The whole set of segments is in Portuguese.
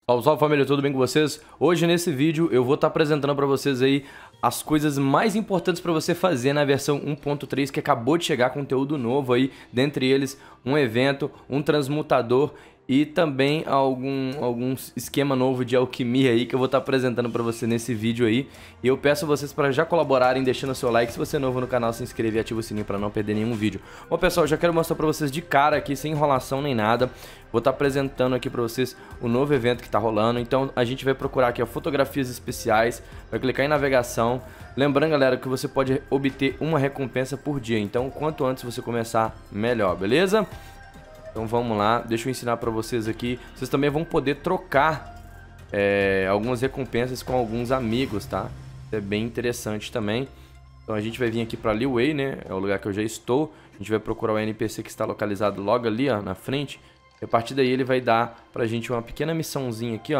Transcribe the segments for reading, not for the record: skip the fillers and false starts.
Salve, salve família, tudo bem com vocês? Hoje nesse vídeo eu vou estar apresentando para vocês aí as coisas mais importantes para você fazer na versão 1.3 que acabou de chegar, conteúdo novo aí, dentre eles um evento, um transmutador e também algum esquema novo de alquimia aí que eu vou estar apresentando para você nesse vídeo aí. E eu peço a vocês para já colaborarem deixando o seu like, se você é novo no canal, se inscreve e ativa o sininho para não perder nenhum vídeo. Bom pessoal, eu já quero mostrar para vocês de cara aqui, sem enrolação nem nada. Vou estar apresentando aqui para vocês o novo evento que está rolando. Então a gente vai procurar aqui fotografias especiais, vai clicar em navegação. Lembrando galera que você pode obter uma recompensa por dia, então quanto antes você começar, melhor, beleza? Então vamos lá, deixa eu ensinar para vocês aqui. Vocês também vão poder trocar algumas recompensas com alguns amigos, tá? Isso é bem interessante também. Então a gente vai vir aqui para Liyue, né? É o lugar que eu já estou. A gente vai procurar o NPC que está localizado logo ali, ó, na frente. E a partir daí ele vai dar pra gente uma pequena missãozinha aqui, ó.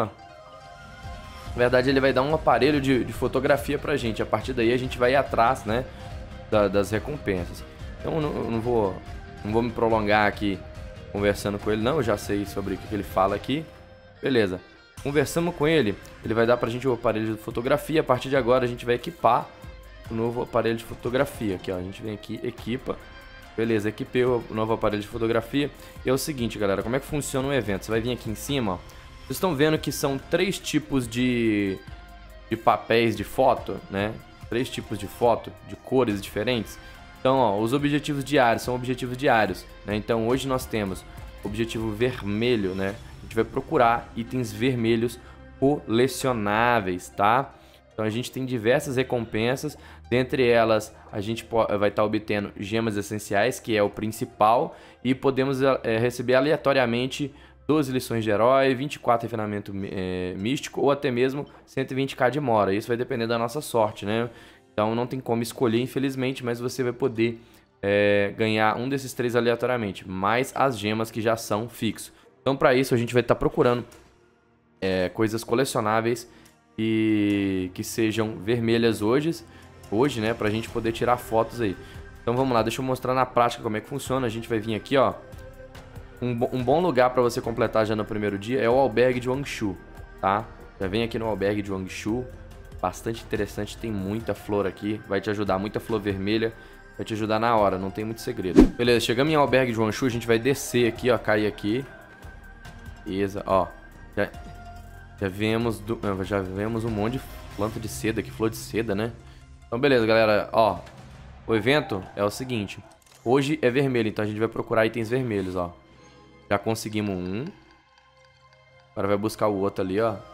Na verdade ele vai dar um aparelho de fotografia pra gente. A partir daí a gente vai ir atrás, né, das recompensas. Então eu não vou me prolongar aqui conversando com ele, não. Eu já sei sobre o que ele fala aqui. Beleza. Conversamos com ele. Ele vai dar pra gente o aparelho de fotografia. A partir de agora a gente vai equipar o novo aparelho de fotografia. Aqui, ó. A gente vem aqui, equipa. Beleza, equipei o novo aparelho de fotografia. E é o seguinte, galera, como é que funciona o evento? Você vai vir aqui em cima, ó. Vocês estão vendo que são 3 tipos de papéis de foto, né? 3 tipos de foto, de cores diferentes. Então, ó, os objetivos diários são objetivos diários, né? Então, hoje nós temos objetivo vermelho, né? A gente vai procurar itens vermelhos colecionáveis, tá? Então, a gente tem diversas recompensas. Dentre elas, a gente vai estar obtendo gemas essenciais, que é o principal. E podemos receber aleatoriamente 12 lições de herói, 24 refinamento místico ou até mesmo 120k de mora. Isso vai depender da nossa sorte, né? Então não tem como escolher, infelizmente, mas você vai poder ganhar um desses 3 aleatoriamente, mais as gemas que já são fixos. Então para isso a gente vai estar procurando coisas colecionáveis e que sejam vermelhas hoje, né, pra gente poder tirar fotos aí. Então vamos lá, deixa eu mostrar na prática como é que funciona. A gente vai vir aqui, ó. Um bom lugar pra você completar já no primeiro dia é o albergue de Wangshu, tá? Já vem aqui no albergue de Wangshu. Bastante interessante, tem muita flor aqui, vai te ajudar, muita flor vermelha, vai te ajudar na hora, não tem muito segredo. Beleza, chegamos em albergue de Wangshu, a gente vai descer aqui, ó, cair aqui. Beleza, ó, já vemos um monte de planta de seda aqui, flor de seda, né? Então beleza, galera, ó, o evento é o seguinte, hoje é vermelho, então a gente vai procurar itens vermelhos, ó. Já conseguimos um, agora vai buscar o outro ali, ó.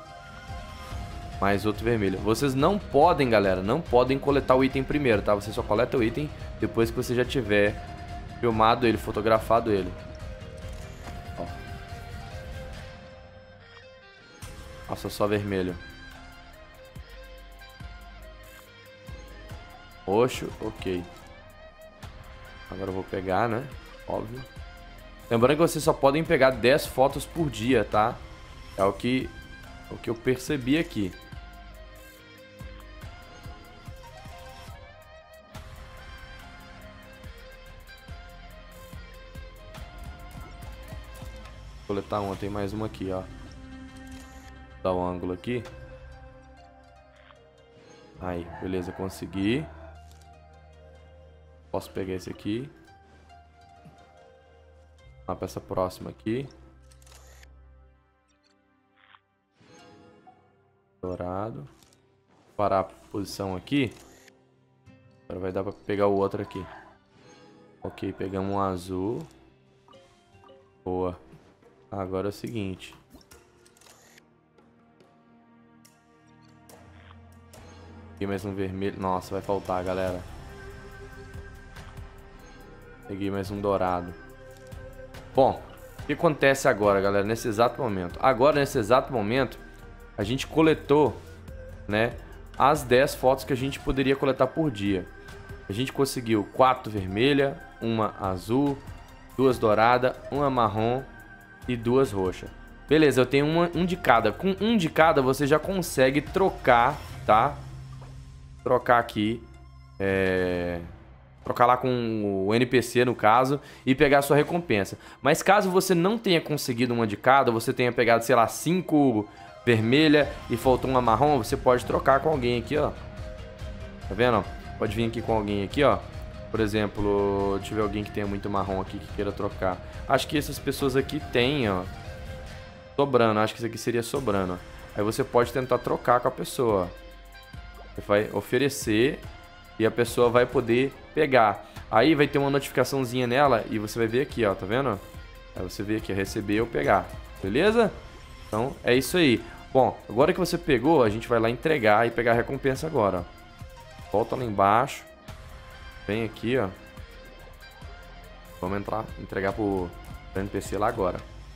Mais outro vermelho. Vocês não podem, galera, não podem coletar o item primeiro, tá? Você só coleta o item depois que você já tiver filmado ele, fotografado ele. Ó. Nossa, só vermelho. Roxo, ok. Agora eu vou pegar, né? Óbvio. Lembrando que vocês só podem pegar 10 fotos por dia, tá? É o que eu percebi aqui. Vou coletar uma, tem mais uma aqui, ó. Vou dar um ângulo aqui. Aí, beleza, consegui. Posso pegar esse aqui. Vamos para essa próxima aqui. Dourado. Parar a posição aqui. Agora vai dar para pegar o outro aqui. Ok, pegamos um azul. Boa. Agora é o seguinte. Peguei mais um vermelho. Nossa, vai faltar, galera. Peguei mais um dourado. Bom, o que acontece agora, galera, nesse exato momento? Agora, nesse exato momento, a gente coletou, né, as 10 fotos que a gente poderia coletar por dia. A gente conseguiu 4 vermelha, uma azul, 2 dourada, uma marrom e 2 roxas. Beleza, eu tenho um de cada. Com um de cada você já consegue trocar, tá? Trocar aqui trocar lá com o NPC, no caso, e pegar a sua recompensa. Mas caso você não tenha conseguido uma de cada, você tenha pegado, sei lá, 5 vermelha e faltou uma marrom, você pode trocar com alguém aqui, ó. Tá vendo? Pode vir aqui com alguém aqui, ó. Por exemplo, deixa eu ver alguém que tenha muito marrom aqui que queira trocar. Acho que essas pessoas aqui têm, ó. Sobrando, acho que isso aqui seria sobrando. Aí você pode tentar trocar com a pessoa. Você vai oferecer e a pessoa vai poder pegar. Aí vai ter uma notificaçãozinha nela e você vai ver aqui, ó, tá vendo? Aí você vê aqui, receber ou pegar. Beleza? Então é isso aí. Bom, agora que você pegou, a gente vai lá entregar e pegar a recompensa agora, ó. Volta lá embaixo. Vem aqui, ó. Vamos entrar, entregar pro NPC lá agora.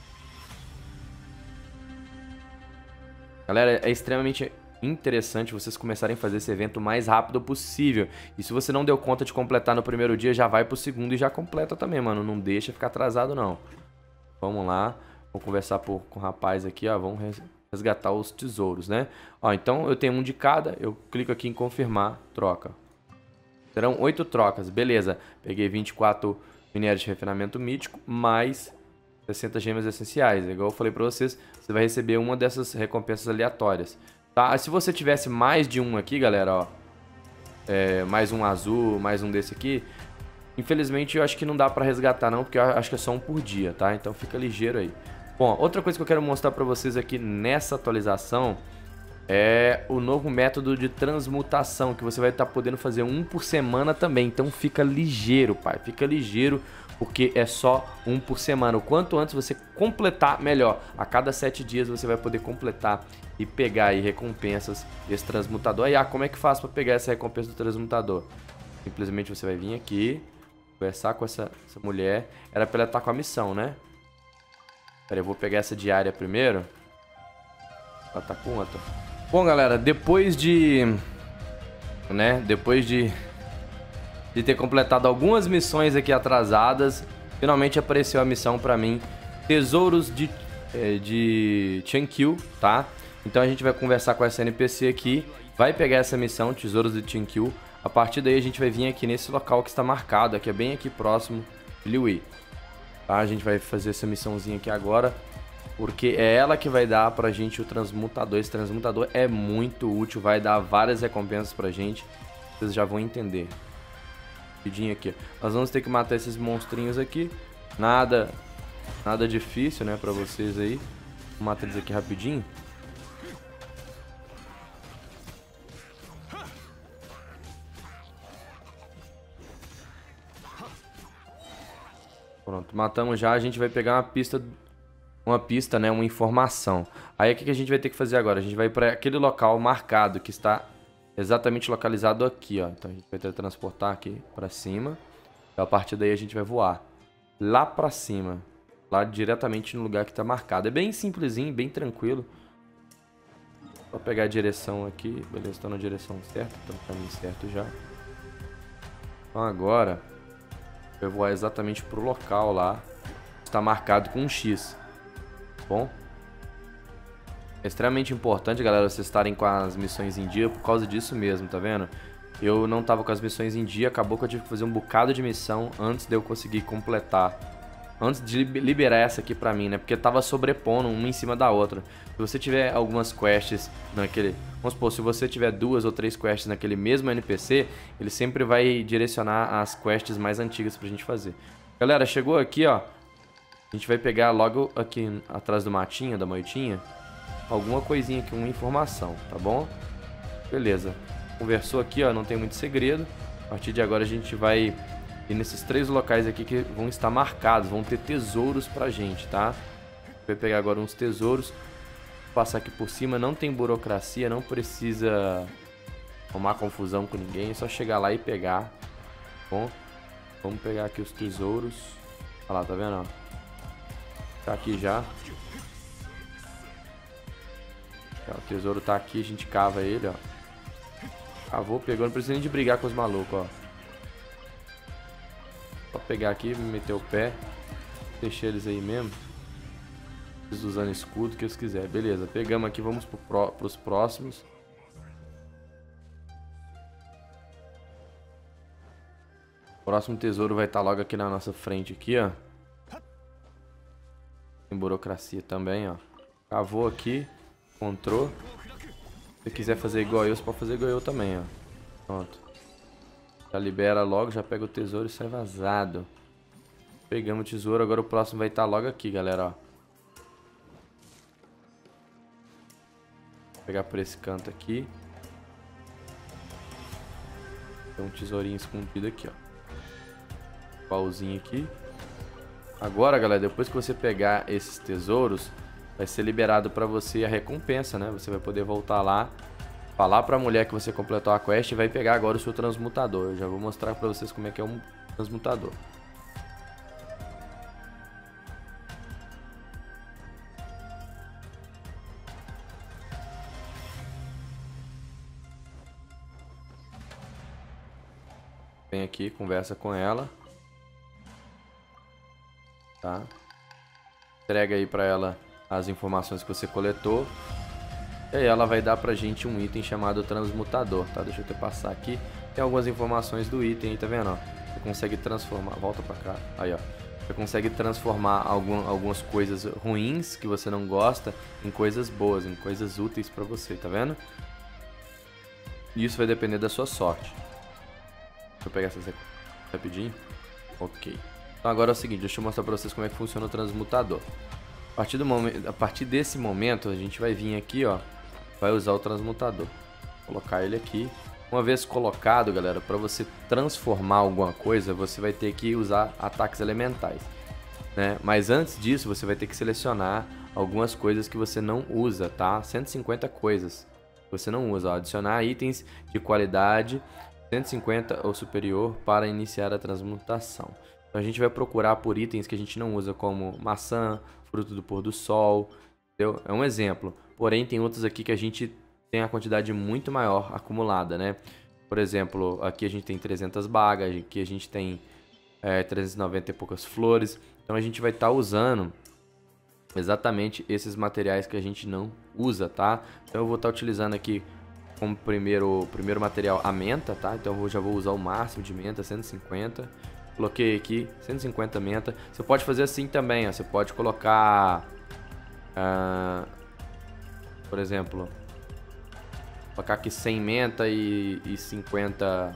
Galera, é extremamente interessante vocês começarem a fazer esse evento o mais rápido possível. E se você não deu conta de completar no primeiro dia, já vai pro segundo e já completa também, mano. Não deixa ficar atrasado, não. Vamos lá. Vou conversar com o rapaz aqui, ó. Vamos resgatar os tesouros, né? Ó, então eu tenho um de cada. Eu clico aqui em confirmar, troca. Serão 8 trocas, beleza. Peguei 24 minérios de refinamento mítico, mais 60 gemas essenciais. Igual eu falei pra vocês, você vai receber uma dessas recompensas aleatórias. Tá? Se você tivesse mais de um aqui, galera, ó. Mais um azul, mais um desse aqui. Infelizmente eu acho que não dá pra resgatar não, porque eu acho que é só um por dia, tá? Então fica ligeiro aí. Bom, outra coisa que eu quero mostrar pra vocês aqui nessa atualização é o novo método de transmutação, que você vai estar podendo fazer um por semana também. Então fica ligeiro, pai. Fica ligeiro, porque é só um por semana. O quanto antes você completar, melhor. A cada 7 dias você vai poder completar e pegar aí recompensas desse transmutador. Aí, como é que faz para pegar essa recompensa do transmutador? Simplesmente você vai vir aqui, conversar com essa mulher. Era para ela estar com a missão, né? Pera aí, eu vou pegar essa diária primeiro. Ela tá com outra. Bom, galera, depois de ter completado algumas missões aqui atrasadas, finalmente apareceu a missão pra mim, Tesouros de Chankyu, tá? Então a gente vai conversar com essa NPC aqui, vai pegar essa missão, Tesouros de Chankyu. A partir daí a gente vai vir aqui nesse local que está marcado, aqui é bem aqui próximo de Liyue. Tá? A gente vai fazer essa missãozinha aqui agora, porque é ela que vai dar pra gente o transmutador. Esse transmutador é muito útil, vai dar várias recompensas pra gente. Vocês já vão entender. Rapidinho aqui. Nós vamos ter que matar esses monstrinhos aqui. Nada difícil, né, pra vocês aí. Vou matar eles aqui rapidinho. Pronto, matamos já. A gente vai pegar uma pista, né, uma informação. Aí o que a gente vai ter que fazer agora? A gente vai para aquele local marcado que está exatamente localizado aqui, ó. Então a gente vai teletransportar aqui para cima. E a partir daí a gente vai voar lá para cima, lá diretamente no lugar que está marcado. É bem simplesinho, bem tranquilo. Vou pegar a direção aqui, beleza? Estou na direção certa, estou no caminho certo já. Então agora eu vou voar exatamente pro local lá. Está marcado com um X. Bom, é extremamente importante, galera, vocês estarem com as missões em dia por causa disso mesmo, tá vendo? Eu não tava com as missões em dia, acabou que eu tive que fazer um bocado de missão antes de eu conseguir completar. Antes de liberar essa aqui pra mim, né? Porque tava sobrepondo uma em cima da outra. Se você tiver algumas quests naquele... Vamos supor, se você tiver 2 ou 3 quests naquele mesmo NPC, ele sempre vai direcionar as quests mais antigas pra gente fazer. Galera, chegou aqui, ó. A gente vai pegar logo aqui atrás do matinho, da moitinha, alguma coisinha aqui, uma informação, tá bom? Beleza. Conversou aqui, ó, não tem muito segredo. A partir de agora a gente vai ir nesses 3 locais aqui que vão estar marcados, vão ter tesouros pra gente, tá? Vai pegar agora uns tesouros, passar aqui por cima, não tem burocracia, não precisa arrumar confusão com ninguém, é só chegar lá e pegar, tá bom? Vamos pegar aqui os tesouros. Olha lá, tá vendo, ó? Tá aqui já. O tesouro tá aqui, a gente cava ele, ó. Cavou, pegou, não precisa nem de brigar com os malucos, ó. Só pegar aqui, meter o pé. Deixar eles aí mesmo. Eles usando escudo, o que eles quiserem. Beleza, pegamos aqui, vamos pros próximos. próximo tesouro vai estar logo aqui na nossa frente aqui, ó. Tem burocracia também, ó. Cavou aqui, encontrou. Se você quiser fazer igual eu, você pode fazer igual eu também, ó. Pronto. Já libera logo, já pega o tesouro e sai vazado. Pegamos o tesouro, agora o próximo vai estar logo aqui, galera, ó. Vou pegar por esse canto aqui. Tem um tesourinho escondido aqui, ó. Pauzinho aqui. Agora, galera, depois que você pegar esses tesouros, vai ser liberado pra você a recompensa, né? Você vai poder voltar lá, falar pra mulher que você completou a quest e vai pegar agora o seu transmutador. Eu já vou mostrar pra vocês como é que é um transmutador. Vem aqui, conversa com ela. Tá? Entrega aí pra ela as informações que você coletou. E aí ela vai dar pra gente um item chamado transmutador, tá? Deixa eu até passar aqui. Tem algumas informações do item aí, tá vendo, ó? Você consegue transformar... Volta pra cá. Aí, ó. Você consegue transformar algumas coisas ruins que você não gosta em coisas boas, em coisas úteis pra você, tá vendo? E isso vai depender da sua sorte. Deixa eu pegar essa rapidinho. Ok. Então agora é o seguinte, deixa eu mostrar pra vocês como é que funciona o transmutador. A partir desse momento, a gente vai vir aqui, ó. Vai usar o transmutador. Vou colocar ele aqui. Uma vez colocado, galera, para você transformar alguma coisa, você vai ter que usar ataques elementais, né? Mas antes disso, você vai ter que selecionar algumas coisas que você não usa, tá? 150 coisas que você não usa. Ó. Adicionar itens de qualidade 150 ou superior para iniciar a transmutação. Então a gente vai procurar por itens que a gente não usa, como maçã, fruto do pôr do sol, entendeu? É um exemplo. Porém, tem outros aqui que a gente tem a quantidade muito maior acumulada, né? Por exemplo, aqui a gente tem 300 bagas, aqui a gente tem 390 e poucas flores. Então a gente vai estar usando exatamente esses materiais que a gente não usa, tá? Então eu vou estar utilizando aqui como primeiro material a menta, tá? Então eu já vou usar o máximo de menta, 150. Coloquei aqui 150 menta. Você pode fazer assim também, ó. Você pode colocar, por exemplo, colocar aqui 100 menta e 50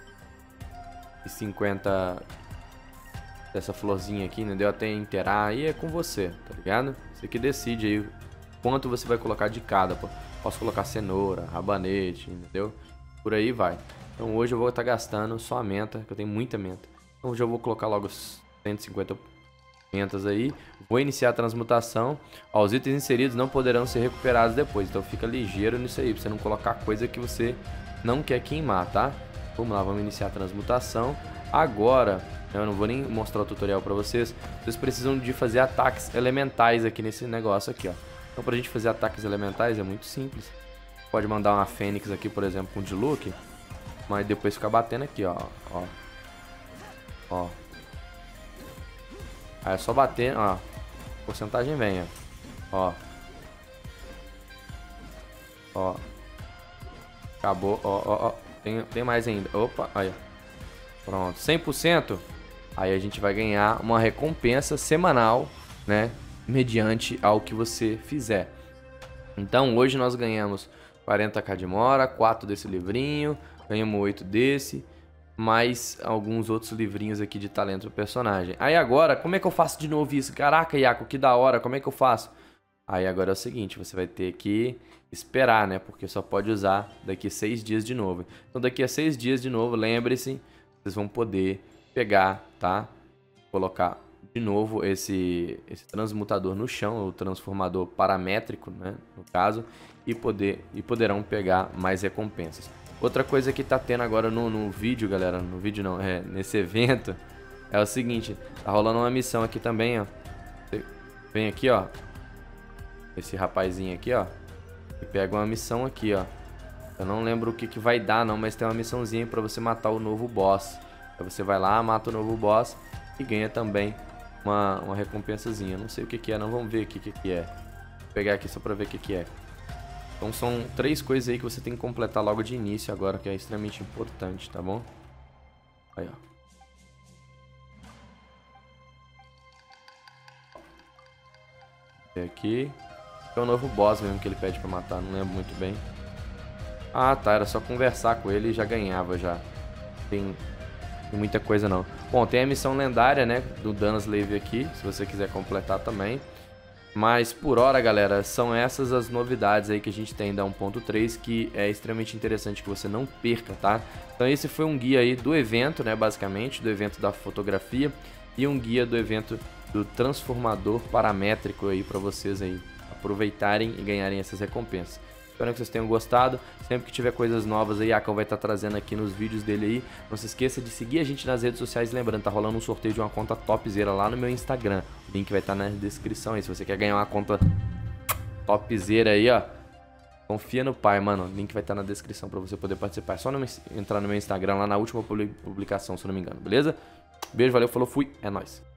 dessa florzinha aqui, entendeu? Até inteirar. Aí é com você, tá ligado? Você que decide aí quanto você vai colocar de cada. Posso colocar cenoura, rabanete, entendeu? Por aí vai. Então hoje eu vou estar gastando só a menta, que eu tenho muita menta. Então já vou colocar logo 150 mentas aí. Vou iniciar a transmutação. Ó, os itens inseridos não poderão ser recuperados depois. Então fica ligeiro nisso aí, pra você não colocar coisa que você não quer queimar, tá? Vamos lá, vamos iniciar a transmutação. Agora, eu não vou nem mostrar o tutorial pra vocês. Vocês precisam de fazer ataques elementais aqui nesse negócio aqui, ó. Então pra gente fazer ataques elementais é muito simples. Pode mandar uma fênix aqui, por exemplo, com Diluc. Mas depois ficar batendo aqui, ó. Ó. Aí é só bater, ó. A porcentagem vem, ó. Ó. Acabou, ó. Tem mais ainda. Opa, aí. Pronto, 100%. Aí a gente vai ganhar uma recompensa semanal, né? Mediante ao que você fizer. Então hoje nós ganhamos 40k de mora, 4 desse livrinho, ganhamos 8 desse, mais alguns outros livrinhos aqui de talento do personagem. Aí agora, como é que eu faço de novo isso? Caraca, Iaco, que da hora, como é que eu faço? Aí agora é o seguinte, você vai ter que esperar, né? Porque só pode usar daqui a 6 dias de novo. Então daqui a 6 dias de novo, lembre-se, vocês vão poder pegar, tá? Colocar de novo esse transmutador no chão, o transformador paramétrico, né, no caso, e poderão pegar mais recompensas. Outra coisa que tá tendo agora no vídeo, galera, no vídeo não, nesse evento, é o seguinte, tá rolando uma missão aqui também, ó. Você vem aqui, ó, esse rapazinho aqui, ó, e pega uma missão aqui, ó. Eu não lembro o que vai dar não, mas tem uma missãozinha pra você matar o novo boss. Aí você vai lá, mata o novo boss e ganha também uma recompensazinha. Não sei o que é, não. Vamos ver aqui o que é. Vou pegar aqui só pra ver o que é. Então são 3 coisas aí que você tem que completar logo de início agora, que é extremamente importante, tá bom? Aí, ó. Aqui. É o novo boss mesmo que ele pede pra matar, não lembro muito bem. Ah, tá, era só conversar com ele e já ganhava já. Tem muita coisa não. Bom, tem a missão lendária, né, do Dunslave aqui, se você quiser completar também. Mas por hora, galera, são essas as novidades aí que a gente tem da 1.3, que é extremamente interessante que você não perca, tá? Então esse foi um guia aí do evento, né, basicamente, do evento da fotografia e um guia do evento do transformador paramétrico aí para vocês aí aproveitarem e ganharem essas recompensas. Espero que vocês tenham gostado. Sempre que tiver coisas novas aí, a Akon vai estar trazendo aqui nos vídeos dele aí. Não se esqueça de seguir a gente nas redes sociais. Lembrando, tá rolando um sorteio de uma conta topzera lá no meu Instagram. O link vai estar na descrição aí. Se você quer ganhar uma conta topzera aí, ó, confia no pai, mano. O link vai estar na descrição para você poder participar. É só entrar no meu Instagram lá na última publicação, se eu não me engano, beleza? Beijo, valeu, falou, fui. É nóis.